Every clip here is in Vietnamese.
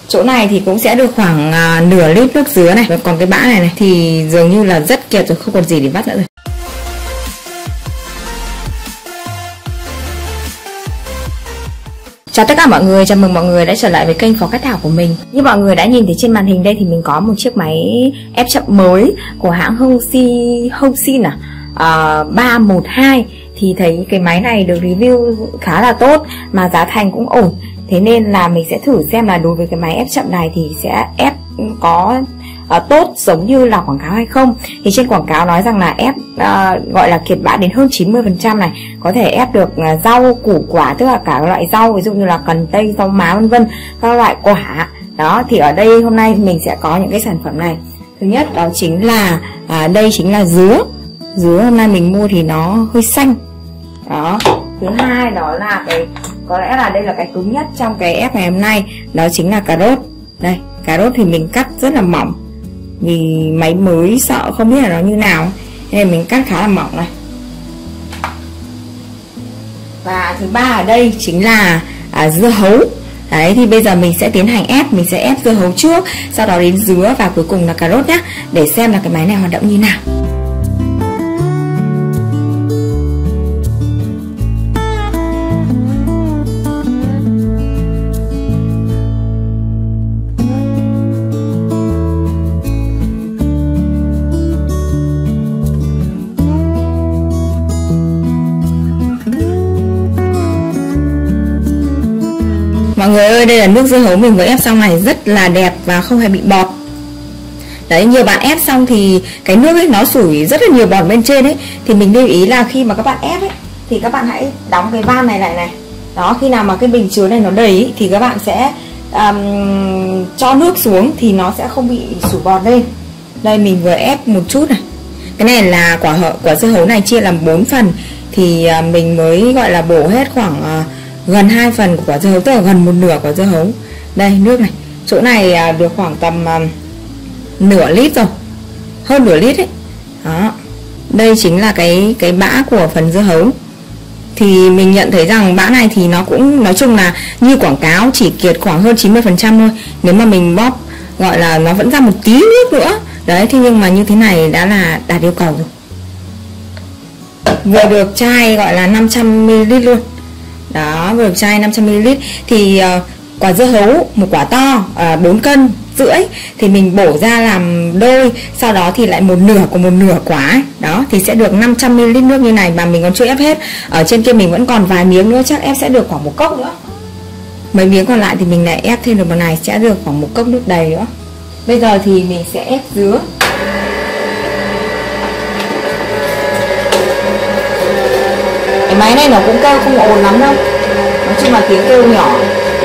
Chỗ này thì cũng sẽ được khoảng nửa lít nước dứa này. Và còn cái bã này thì dường như là rất kiệt rồi, không còn gì để vắt nữa rồi. Chào tất cả mọi người, chào mừng mọi người đã trở lại với kênh Phó Cát Thảo của mình. Như mọi người đã nhìn thấy trên màn hình đây thì mình có một chiếc máy ép chậm mới của hãng Hongxin 312. Thì thấy cái máy này được review khá là tốt mà giá thành cũng ổn. Thế nên là mình sẽ thử xem là đối với cái máy ép chậm này thì sẽ ép có tốt giống như là quảng cáo hay không. Thì trên quảng cáo nói rằng là ép gọi là kiệt bã đến hơn 90% này, có thể ép được rau củ quả, tức là cả loại rau, ví dụ như là cần tây, rau má vân vân, các loại quả. Đó thì ở đây hôm nay mình sẽ có những cái sản phẩm này. Thứ nhất đó chính là đây chính là dứa. Dứa hôm nay mình mua thì nó hơi xanh. Đó. Thứ hai đó là có lẽ là đây là cái cứng nhất trong cái ép ngày hôm nay, đó chính là cà rốt. Đây, cà rốt thì mình cắt rất là mỏng vì máy mới sợ không biết là nó như nào nên mình cắt khá là mỏng này. Và thứ ba ở đây chính là dưa hấu. Đấy thì bây giờ mình sẽ tiến hành ép, mình sẽ ép dưa hấu trước, sau đó đến dứa và cuối cùng là cà rốt nhá, để xem là cái máy này hoạt động như nào. Mọi người ơi, đây là nước dưa hấu mình vừa ép xong này, rất là đẹp và không hề bị bọt. Đấy, nhiều bạn ép xong thì cái nước ấy nó sủi rất là nhiều bọt bên trên ấy. Thì mình lưu ý là khi mà các bạn ép ấy thì các bạn hãy đóng cái van này lại này. Đó, khi nào mà cái bình chứa này nó đầy ấy, thì các bạn sẽ cho nước xuống thì nó sẽ không bị sủi bọt lên. Đây mình vừa ép một chút này. Cái này là quả dưa hấu này chia làm 4 phần thì mình mới gọi là bổ hết khoảng gần 2 phần của quả dưa hấu, tức là gần một nửa quả dưa hấu. Đây nước này, chỗ này được khoảng tầm nửa lít rồi, hơn nửa lít ấy. Đó, đây chính là cái bã của phần dưa hấu. Thì mình nhận thấy rằng bã này thì nó cũng nói chung là như quảng cáo chỉ kiệt khoảng hơn 90% thôi. Nếu mà mình bóp gọi là nó vẫn ra một tí nước nữa. Đấy, thế nhưng mà như thế này đã là đạt yêu cầu rồi. Vừa được chai gọi là 500ml luôn. Đó, vừa được chai 500ml. Thì quả dưa hấu một quả to 4,5 cân thì mình bổ ra làm đôi, sau đó thì lại một nửa của một nửa quả ấy. Đó thì sẽ được 500ml nước như này mà mình còn chưa ép hết. Ở trên kia mình vẫn còn vài miếng nữa, chắc ép sẽ được khoảng 1 cốc nữa. Mấy miếng còn lại thì mình lại ép thêm được một này, sẽ được khoảng 1 cốc nước đầy nữa. Bây giờ thì mình sẽ ép dứa. Cái máy này nó cũng kêu không ồn lắm đâu, nói chung là tiếng kêu nhỏ.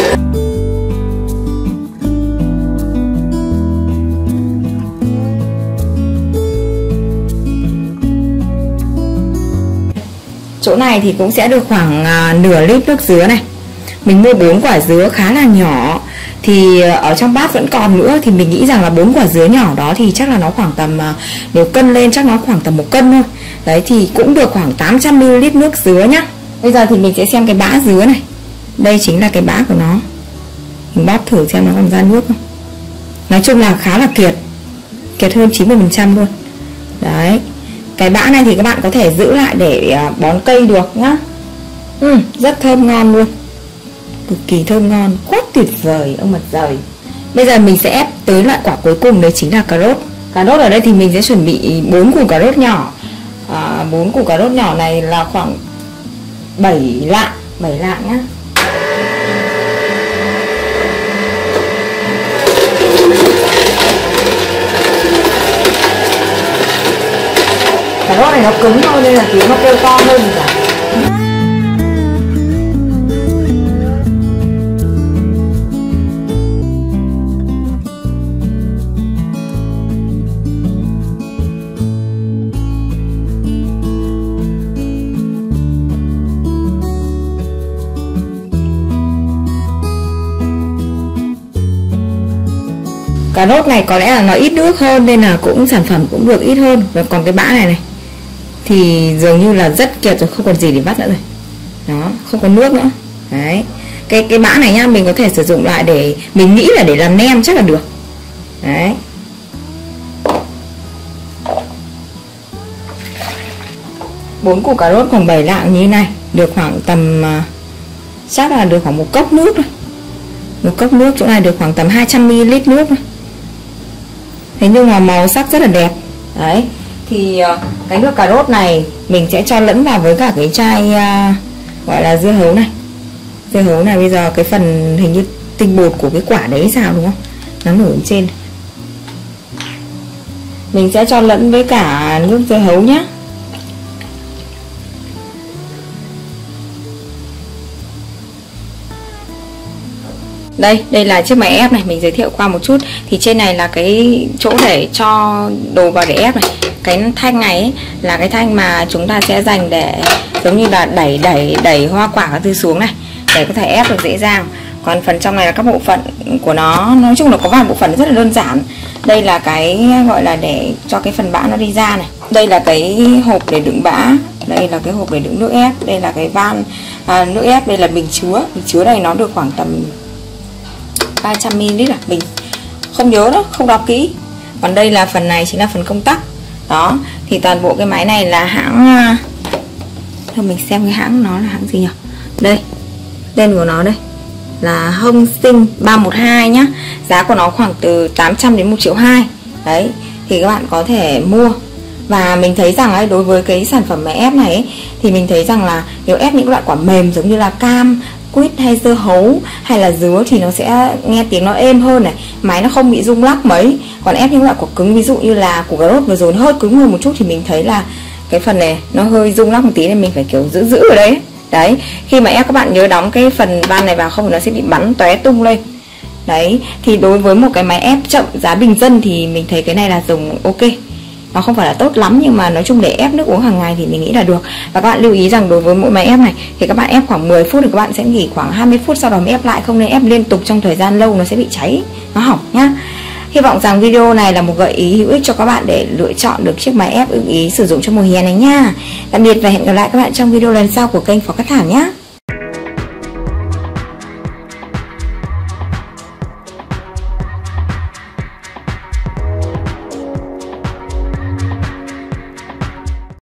Chỗ này thì cũng sẽ được khoảng nửa lít nước dứa này. Mình mua 4 quả dứa khá là nhỏ. Thì ở trong bát vẫn còn nữa. Thì mình nghĩ rằng là 4 quả dứa nhỏ đó thì chắc là nó khoảng tầm nếu cân lên chắc nó khoảng tầm 1 cân thôi. Đấy thì cũng được khoảng 800ml nước dứa nhá. Bây giờ thì mình sẽ xem cái bã dứa này. Đây chính là cái bã của nó. Mình bóp thử xem nó còn ra nước không. Nói chung là khá là kiệt hơn 90% luôn. Đấy, cái bã này thì các bạn có thể giữ lại để bón cây được nhá. Rất thơm ngon luôn, cực kỳ thơm ngon, quá tuyệt vời ông mật giời. Bây giờ mình sẽ ép tới loại quả cuối cùng, đấy chính là cà rốt. Cà rốt ở đây thì mình sẽ chuẩn bị 4 củ cà rốt nhỏ. 4 củ cà rốt nhỏ này là khoảng 7 lạng nhá. Cà rốt này nó cứng thôi nên là tiếng nó kêu to hơn cả. Cà rốt này có lẽ là nó ít nước hơn nên là cũng sản phẩm cũng được ít hơn. Và còn cái bã này thì dường như là rất kiệt rồi, không còn gì để vắt nữa rồi. Đó, không có nước nữa. Đấy. cái bã này nhá, mình có thể sử dụng lại để mình nghĩ là để làm nem chắc là được. Đấy. Bốn củ cà rốt khoảng 7 lạng như thế này, được khoảng tầm chắc là được khoảng một cốc nước thôi. Một cốc nước, chỗ này được khoảng tầm 200ml nước thôi. Thế nhưng mà màu sắc rất là đẹp. Đấy. Thì cái nước cà rốt này mình sẽ cho lẫn vào với cả cái chai gọi là dưa hấu này. Dưa hấu này bây giờ cái phần hình như tinh bột của cái quả đấy sao đúng không? Nó nổi lên trên. Mình sẽ cho lẫn với cả nước dưa hấu nhé. Đây là chiếc máy ép này, mình giới thiệu qua một chút. Thì trên này là cái chỗ để cho đồ vào để ép này. Cái thanh này ấy, là cái thanh mà chúng ta sẽ dành để giống như là đẩy hoa quả các thứ xuống này, để có thể ép được dễ dàng. Còn phần trong này là các bộ phận của nó, nói chung là có vài bộ phận rất là đơn giản. Đây là cái gọi là để cho cái phần bã nó đi ra này. Đây là cái hộp để đựng bã. Đây là cái hộp để đựng nước ép. Đây là cái van nước ép. Đây là bình chứa. Bình chứa này nó được khoảng tầm 300ml, mình không nhớ đó, không đọc kỹ. Còn đây là phần này chính là phần công tắc. Đó, thì toàn bộ cái máy này là hãng, thôi mình xem cái hãng nó là hãng gì nhỉ. Đây, tên của nó đây là Hong Sinh 312 nhá. Giá của nó khoảng từ 800 đến 1,2 triệu. Đấy, thì các bạn có thể mua. Và mình thấy rằng ấy, đối với cái sản phẩm máy ép này ấy, thì mình thấy rằng là nếu ép những loại quả mềm giống như là cam, quýt hay dưa hấu hay là dứa thì nó sẽ nghe tiếng nó êm hơn này, máy nó không bị rung lắc mấy. Còn ép những loại quả cứng ví dụ như là củ cà rốt vừa rồi nó hơi cứng hơn một chút thì mình thấy là cái phần này nó hơi rung lắc một tí nên mình phải kiểu giữ ở đấy. Đấy, khi mà ép các bạn nhớ đóng cái phần van này vào không thì nó sẽ bị bắn tóe tung lên. Đấy, thì đối với một cái máy ép chậm giá bình dân thì mình thấy cái này là dùng ok. Nó không phải là tốt lắm nhưng mà nói chung để ép nước uống hàng ngày thì mình nghĩ là được. Và các bạn lưu ý rằng đối với mỗi máy ép này thì các bạn ép khoảng 10 phút thì các bạn sẽ nghỉ khoảng 20 phút sau đó mới ép lại, không nên ép liên tục trong thời gian lâu, nó sẽ bị cháy, nó hỏng nhá. Hy vọng rằng video này là một gợi ý hữu ích cho các bạn để lựa chọn được chiếc máy ép ưng ý sử dụng cho mùa hè này nha. Tạm biệt và hẹn gặp lại các bạn trong video lần sau của kênh Phó Cát Thảo nhé.